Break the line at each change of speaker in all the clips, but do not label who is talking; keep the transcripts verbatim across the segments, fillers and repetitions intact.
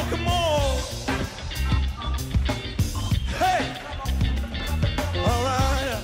рок-н-ролл. Hey! Alright.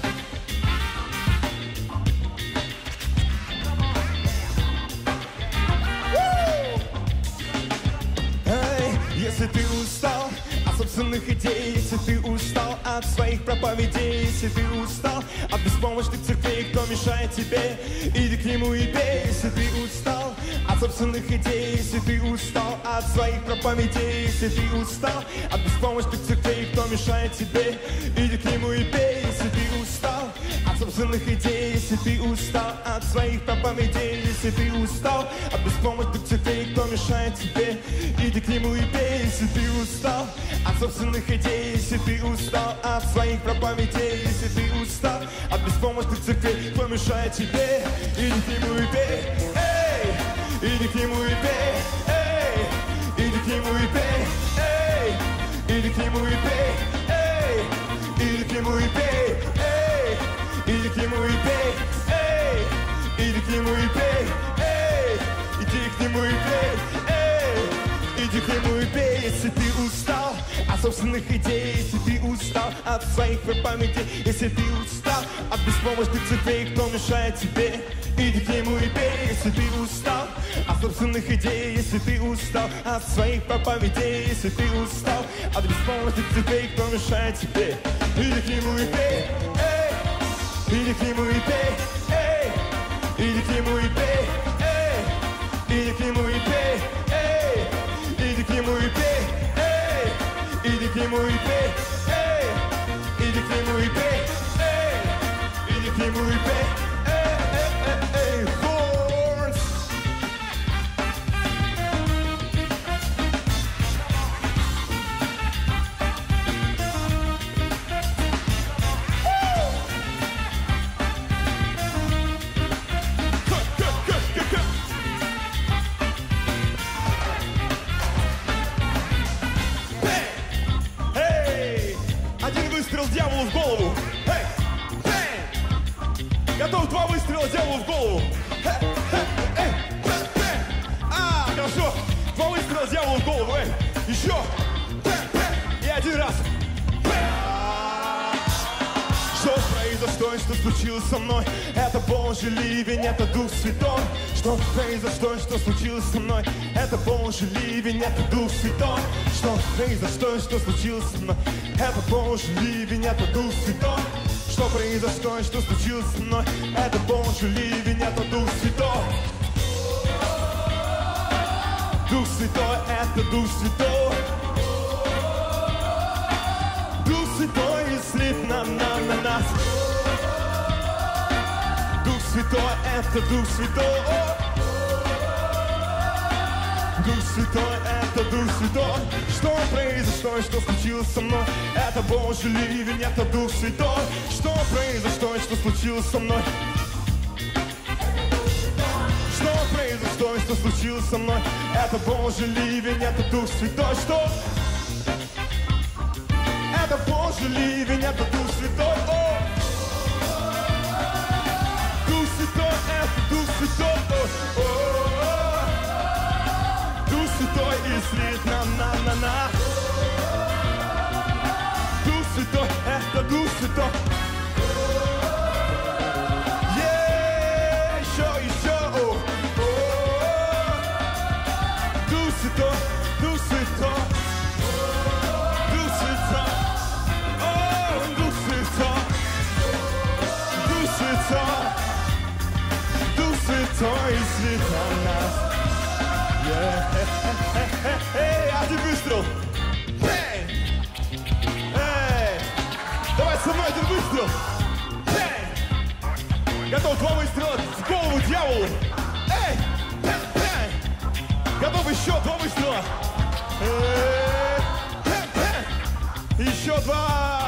Hey, если ты устал от собственных идей, если ты устал от своих проповедей, если ты устал от беспомощных церквей, кто мешает тебе, иди к нему и пей. Если ты устал от собственных идей, если ты устал от своих проповедей, если ты устал от беспомощных церквей, кто мешает тебе, иди к нему и пей. Если ты устал от собственных идей, если ты устал от своих проповедей, если ты устал от беспомощных церквей, кто мешает тебе, иди к нему и пей. Если ты устал от собственных идей, если ты устал от своих проповедей, если ты устал от беспомощных церквей, кто мешает тебе, иди к нему и пей. Эй, иди к нему и пей. Эй, иди к нему и пей. Эй, иди к нему и пей. Эй, иди к нему и пей. Эй, иди к нему и пей. Эй, иди к нему и пей. Эй, иди к нему и пей. Эй, иди к нему и пей. Если ты устал от собственных идей, если ты устал от своих проповедей, если ты устал от беспомощных церквей, кто мешает тебе, иди к нему и пей. Если ты устал от собственных идей, если ты устал от своих проповедей, если ты устал от беспомощных церквей, кто мешает тебе, иди к нему и пей. Эй, иди к нему и пей. Эй, иди к нему и пей. Эй, иди к нему и пей. Эй, иди к нему и пей. Эй, иди к нему и пей. Эй, иди к нему и пей. Эй, иди к нему и пей. Эй, эй, эй, эй, хорns. Эй, один выстрел дьяволу в голову. Эй, эй. Готов два выстрела дьяволу в голову. Эй, эй, эй, эй, эй. А, хорошо. Два выстрела дьяволу в голову. Эй, еще. Эй, эй. И один раз. Что произошло и что случилось со мной? Это Божий ливень, это Дух Святой. Что произошло и что случилось со мной? Это Божий ливень, это Дух Святой. Что произошло и что случилось со мной? Это Божий ливень, это Дух Святой. Что произошло и что случилось со мной? Это Божий ливень, это Дух Святой. Дух Святой, это Дух Святой. Дух Святой и слит на, на, на нас. Дух Святой, это Дух Святой. Дух Святой, это Дух Святой. Что произошло и что случилось со мной? Это Божий ливень, это Дух Святой. Что произошло и что случилось со мной? Что произошло и что случилось со мной? Это Божий ливень, это Дух Святой. Что? Это Божий ливень, это Дух Святой. О! Дух Святой, это Дух Святой. О! О! Дух Святой и слит на на на на. Дух Святой, это Дух Святой. Yeah, еще, еще. О! О! Дух Святой, Дух Святой. Дух Святой и слит на нас. Эй, один выстрел. Эй, эй, давай со мной один выстрел. Эй, готов два выстрела в голову дьяволу. Эй, эй, эй, готов еще два выстрела. Эй, эй, эй, еще два.